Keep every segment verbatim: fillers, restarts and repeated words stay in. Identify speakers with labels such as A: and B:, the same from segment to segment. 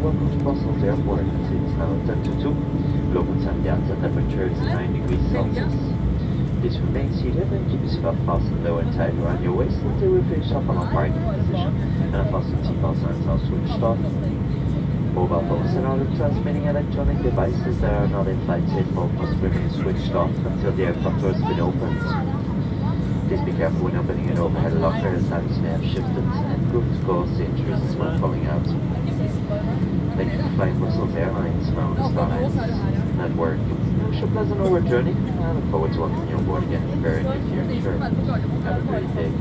A: welcome to Brussels Airport. It's now ten to two. Global time the temperature is nine degrees Celsius. Please remain seated and keep your seatbelt fastened low and tight around your waist until we finish up on our parking position and our fasten seatbelt signs are switched off. Mobile phones and other transmitting electronic devices that are not in flight safe mode must remain switched off until the aircraft door has been opened. Please be careful when opening an overhead locker as items may have shifted and could cause injuries when falling out. Thank you for flying Brussels Airlines Airbus network. Wish you a pleasant over journey. I look forward to welcoming you on board again very near future. Have a great day.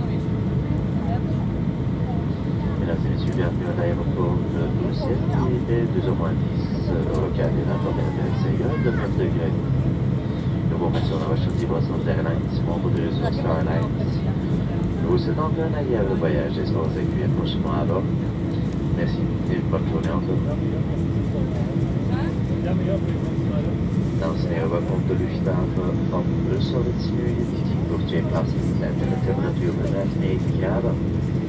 A: Mesdames et messieurs, bienvenue à l'aéroport de Bruxelles. Il est deux heures moins dix au local et la température extérieure de vingt degrés. Nous vous remercions d'avoir choisi Brussels Airlines, membre de Brussels Airlines. Nous vous souhaitons encore un agréable voyage et espérons vous accueillir prochainement à bord. Merci et une bonne journée encore. Dames en heren, welkom op de luchthaven van Brussel. Het is nu identiek voor twee plaatsen. De temperatuur bedraagt negen graden.